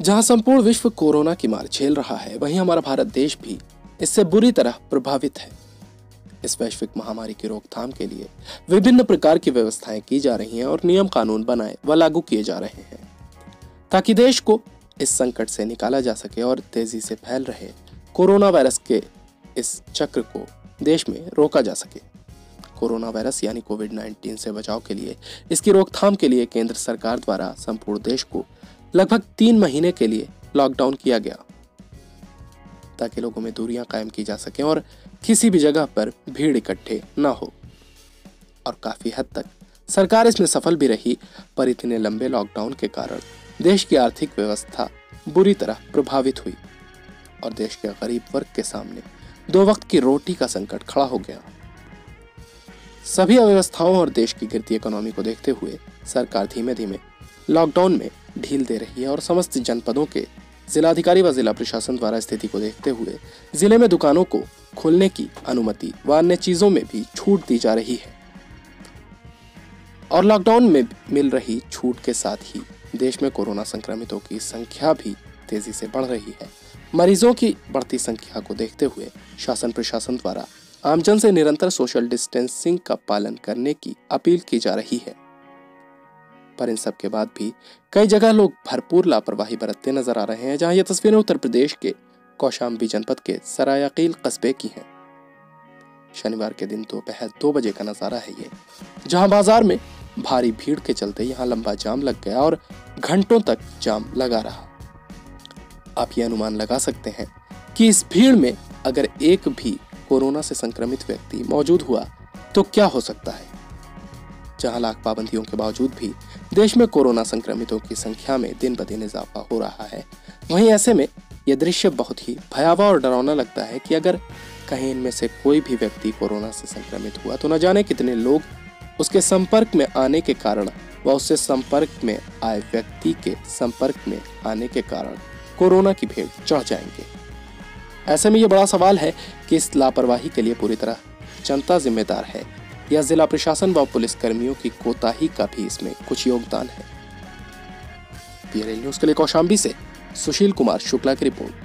जहां संपूर्ण विश्व कोरोना की मार झेल रहा है, वहीं हमारा भारत देश भी इससे बुरी तरह प्रभावित है। इस वैश्विक महामारी की रोकथाम के लिए विभिन्न प्रकार की व्यवस्थाएं की जा रही हैं और नियम कानून बनाए व लागू किए जा रहे हैं ताकि देश को इस संकट से निकाला जा सके और तेजी से फैल रहे कोरोना वायरस के इस चक्र को देश में रोका जा सके। कोरोना वायरस यानी कोविड-19 से बचाव के लिए, इसकी रोकथाम के लिए केंद्र सरकार द्वारा संपूर्ण देश को लगभग 3 महीने के लिए लॉकडाउन किया गया ताकि लोगों में दूरियां कायम की जा सकें और किसी भी जगह पर भीड़ इकट्ठे न हो। और काफी हद तक सरकार इसमें सफल भी रही, पर इतने लंबे लॉकडाउन के कारण देश की आर्थिक व्यवस्था बुरी तरह प्रभावित हुई और देश के गरीब वर्ग के सामने 2 वक्त की रोटी का संकट खड़ा हो गया। सभी अव्यवस्थाओं और देश की गिरती इकोनॉमी को देखते हुए सरकार धीमे धीमे लॉकडाउन में ढील दे रही है और समस्त जनपदों के जिलाधिकारी व जिला प्रशासन द्वारा स्थिति को देखते हुए जिले में दुकानों को खोलने की अनुमति व अन्य चीजों में भी छूट दी जा रही है। और लॉकडाउन में मिल रही छूट के साथ ही देश में कोरोना संक्रमितों की संख्या भी तेजी से बढ़ रही है। मरीजों की बढ़ती संख्या को देखते हुए शासन प्रशासन द्वारा आमजन से निरंतर सोशल डिस्टेंसिंग का पालन करने की अपील की जा रही है। पर इन सब के बाद भी कई जगह लोग भरपूर लापरवाही बरतते नजर आ रहे हैं। जहां ये तस्वीरें उत्तर प्रदेश के कौशाम्बी जनपद के सरायकील कस्बे की हैं। शनिवार के दिन दोपहर 2 बजे का नजारा है ये, जहां बाजार में भारी भीड़ के चलते यहां लंबा जाम लग गया और घंटों तक जाम लगा रहा। आप ये अनुमान लगा सकते हैं कि इस भीड़ में अगर एक भी कोरोना से संक्रमित व्यक्ति मौजूद हुआ तो क्या हो सकता है। जहां लाख पाबंदियों के बावजूद भी देश में कोरोना संक्रमितों की संख्या में दिन ब दिन इजाफा हो रहा है, वहीं ऐसे में यह दृश्य बहुत ही भयावह और डरावना लगता है कि अगर कहीं इनमें से कोई भी व्यक्ति कोरोना से संक्रमित हुआ तो न जाने कितने लोग उसके संपर्क में आने के कारण व उससे संपर्क में आए व्यक्ति के संपर्क में आने के कारण कोरोना की भेंट चढ़ जाएंगे। ऐसे में यह बड़ा सवाल है कि इस लापरवाही के लिए पूरी तरह जनता जिम्मेदार है या जिला प्रशासन व पुलिस कर्मियों की कोताही का भी इसमें कुछ योगदान है। पीएलएल न्यूज के लिए कौशाम्बी से सुशील कुमार शुक्ला की रिपोर्ट।